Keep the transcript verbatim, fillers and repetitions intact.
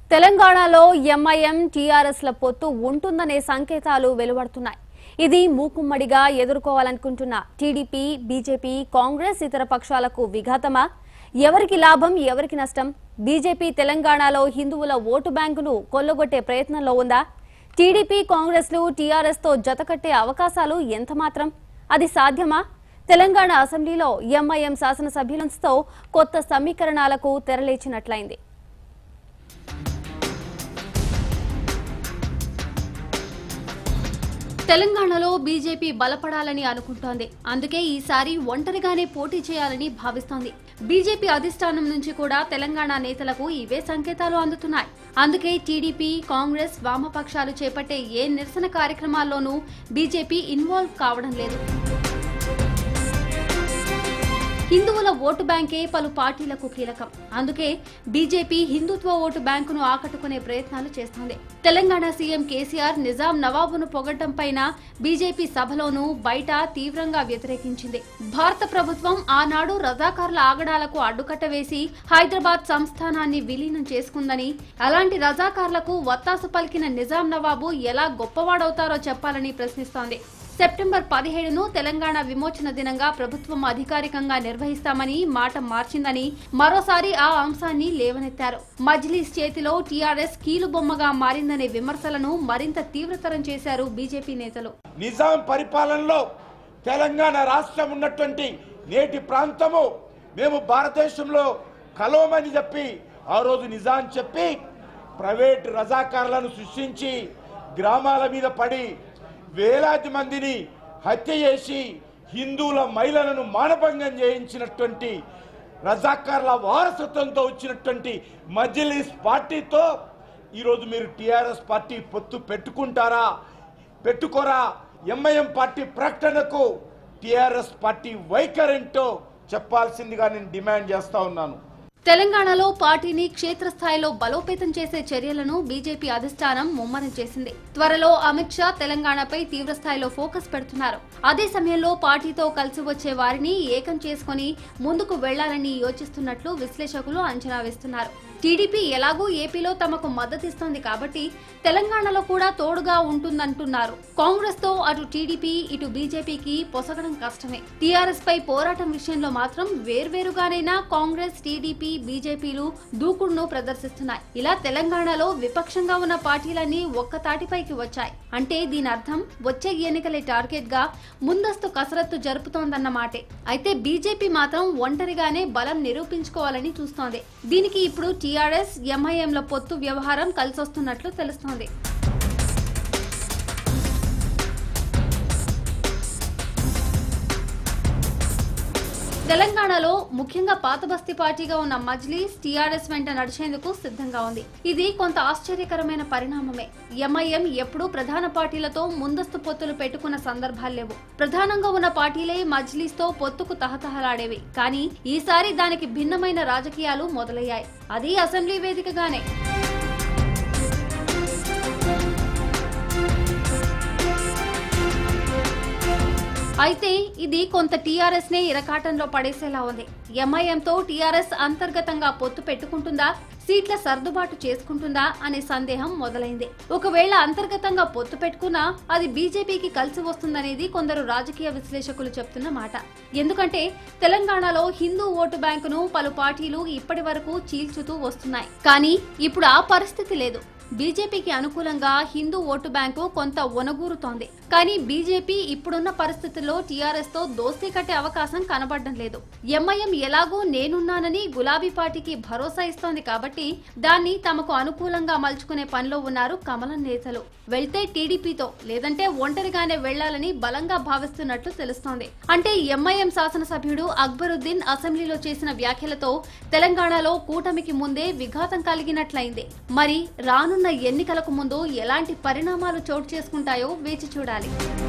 తెలంగాణలో ఎంఐఎం టీఆర్ఎస్ల పొత్తు ఉంటుందనే సంకేతాలు వెలువడుతున్నాయి. ఇది మూకుమ్మడిగా ఎదుర్కోవాలనుకుంటున్న టీడీపీ, బీజేపీ, కాంగ్రెస్ ఇతర పక్షాలకు విఘాతమా? ఎవరికి లాభం, ఎవరికి నష్టం? బీజేపీ తెలంగాణలో హిందువుల ఓటు బ్యాంకును కొల్లగొట్టే ప్రయత్నంలో ఉందా? టీడీపీ, కాంగ్రెస్లు టీఆర్ఎస్తో జతకట్టే అవకాశాలు ఎంతమాత్రం? అది సాధ్యమా? తెలంగాణ అసెంబ్లీలో ఎంఐఎం శాసనసభ్యులతో కొత్త సమీకరణాలకు తెరలేచినట్లయింది. తెలంగాణలో బీజేపీ బలపడాలని అనుకుంటోంది. అందుకే ఈసారి ఒంటరిగానే పోటీ చేయాలని భావిస్తోంది. బీజేపీ అధిష్టానం నుంచి కూడా తెలంగాణ నేతలకు ఇవే సంకేతాలు అందుతున్నాయి. అందుకే టీడీపీ, కాంగ్రెస్, వామపక్షాలు చేపట్టే ఏ నిరసన కార్యక్రమాల్లోనూ బీజేపీ ఇన్వాల్వ్ కావడం లేదు. హిందువుల ఓటు బ్యాంకే పలు పార్టీలకు కీలకం. అందుకే బీజేపీ హిందుత్వ ఓటు బ్యాంకును ఆకట్టుకునే ప్రయత్నాలు చేస్తోంది. తెలంగాణ సీఎం కేసీఆర్ నిజాం నవాబును పొగడ్డం పైన బీజేపీ సభలోనూ బయట తీవ్రంగా వ్యతిరేకించింది. భారత ప్రభుత్వం ఆనాడు రజాకార్ల ఆగడాలకు అడ్డుకట్ట వేసి హైదరాబాద్ సంస్థానాన్ని విలీనం చేసుకుందని, అలాంటి రజాకార్లకు వత్తాసు పలికిన నిజాం నవాబు ఎలా గొప్పవాడవుతారో చెప్పాలని ప్రశ్నిస్తోంది. సెప్టెంబర్ పదిహేడును తెలంగాణ విమోచన దినంగా ప్రభుత్వం అధికారికంగా నిర్వహిస్తామని మాట మార్చిందని మరోసారి ఆ అంశాన్ని లేవనెత్తారు. మజ్లీస్ చేతిలో టీఆర్ఎస్ కీలుబొమ్మగా మారిందనే విమర్శలను మరింత తీవ్రతరం చేశారు బీజేపీ నేతలు. నిజాం పరిపాలనలో తెలంగాణ రాష్ట్రం ఉన్నటువంటి నేటి ప్రాంతము మేము భారతదేశంలో కలవమని చెప్పి ఆ రోజు నిజాం చెప్పి ప్రైవేట్ రజాకారులను సృష్టించి గ్రామాల మీద పడి వేలాది మందిని హత్య చేసి హిందువుల మహిళలను మానభంగం చేయించినటువంటి రజాకార్ల వారసత్వంతో వచ్చినటువంటి మజ్లిస్ పార్టీతో ఈరోజు మీరు టీఆర్ఎస్ పార్టీ పొత్తు పెట్టుకుంటారా, పెట్టుకోరా? ఎంఐఎం పార్టీ ప్రకటనకు టీఆర్ఎస్ పార్టీ వైఖరేంటో చెప్పాల్సిందిగా నేను డిమాండ్ చేస్తా ఉన్నాను. తెలంగాణలో పార్టీని క్షేత్రస్థాయిలో బలోపేతం చేసే చర్యలను బీజేపీ అధిష్టానం ముమ్మరం చేసింది. త్వరలో అమిత్ షా తెలంగాణపై తీవ్రస్థాయిలో ఫోకస్ పెడుతున్నారు. అదే సమయంలో పార్టీతో కలిసి వచ్చే వారిని ఏకం చేసుకుని ముందుకు వెళ్లాలని యోచిస్తున్నట్లు విశ్లేషకులు అంచనా వేస్తున్నారు. టీడీపీ ఎలాగూ ఏపీలో తమకు మద్దతిస్తోంది కాబట్టి తెలంగాణలో కూడా తోడుగా ఉంటుందంటున్నారు. కాంగ్రెస్ తో అటు టీడీపీ, ఇటు బీజేపీకి పొసగడం కష్టమే. టీఆర్ఎస్ పై పోరాటం విషయంలో మాత్రం వేర్వేరుగానైనా కాంగ్రెస్, టీడీపీ, బీజేపీలు దూకుడును ప్రదర్శిస్తున్నాయి. ఇలా తెలంగాణలో విపక్షంగా ఉన్న పార్టీలన్నీ ఒక్క తాటిపైకి వచ్చాయి. అంటే దీని అర్థం వచ్చే ఎన్నికలే టార్గెట్ గా ముందస్తు కసరత్తు జరుపుతోందన్నమాటే. అయితే బీజేపీ మాత్రం ఒంటరిగానే బలం నిరూపించుకోవాలని చూస్తోంది. దీనికి ఇప్పుడు టీఆర్ఎస్, ఎంఐఎంల పొత్తు వ్యవహారం కలిసొస్తున్నట్లు తెలుస్తోంది. తెలంగాణలో ముఖ్యంగా పాత బస్తీ పార్టీగా ఉన్న మజ్లీస్ టీఆర్ఎస్ వెంట నడిచేందుకు సిద్ధంగా ఉంది. ఇది కొంత ఆశ్చర్యకరమైన పరిణామమే. ఎంఐఎం ఎప్పుడూ ప్రధాన పార్టీలతో ముందస్తు పొత్తులు పెట్టుకున్న సందర్భాలు లేవు. ప్రధానంగా ఉన్న పార్టీలే మజ్లీస్ తో పొత్తుకు తహతహలాడేవి. కానీ ఈసారి దానికి భిన్నమైన రాజకీయాలు మొదలయ్యాయి. అది అసెంబ్లీ వేదికగానే. అయితే ఇది కొంత టీఆర్ఎస్ నే ఇరకాటంలో పడేసేలా ఉంది. ఎంఐఎంతో టీఆర్ఎస్ అంతర్గతంగా పొత్తు పెట్టుకుంటుందా, సీట్ల సర్దుబాటు చేసుకుంటుందా అనే సందేహం మొదలైంది. ఒకవేళ అంతర్గతంగా పొత్తు పెట్టుకున్నా అది బీజేపీకి కలిసి వస్తుందనేది కొందరు రాజకీయ విశ్లేషకులు చెప్తున్న మాట. ఎందుకంటే తెలంగాణలో హిందూ ఓటు బ్యాంకును పలు పార్టీలు ఇప్పటి వరకు చీల్చుతూ వస్తున్నాయి. కానీ ఇప్పుడు ఆ పరిస్థితి లేదు. బీజేపీకి అనుకూలంగా హిందూ ఓటు బ్యాంకు కొంత ఒనగూరుతోంది. కానీ బీజేపీ ఇప్పుడున్న పరిస్థితుల్లో టీఆర్ఎస్ తో దోస్తీ కట్టే అవకాశం కనబడడం లేదు. ఎంఐఎం ఎలాగూ నేనున్నానని గులాబీ పార్టీకి భరోసా ఇస్తోంది కాబట్టి దాన్ని తమకు అనుకూలంగా మలుచుకునే పనిలో ఉన్నారు కమలం నేతలు. వెళ్తే టీడీపీతో, లేదంటే ఒంటరిగానే వెళ్లాలని బలంగా భావిస్తున్నట్లు తెలుస్తోంది. అంటే ఎంఐఎం శాసనసభ్యుడు అక్బరుద్దీన్ అసెంబ్లీలో చేసిన వ్యాఖ్యలతో తెలంగాణలో కూటమికి ముందే విఘాతం కలిగినట్లయింది. మరి రాను ఎన్నికలకు ముందు ఎలాంటి పరిణామాలు చోటు చేసుకుంటాయో వేచి చూడాలి.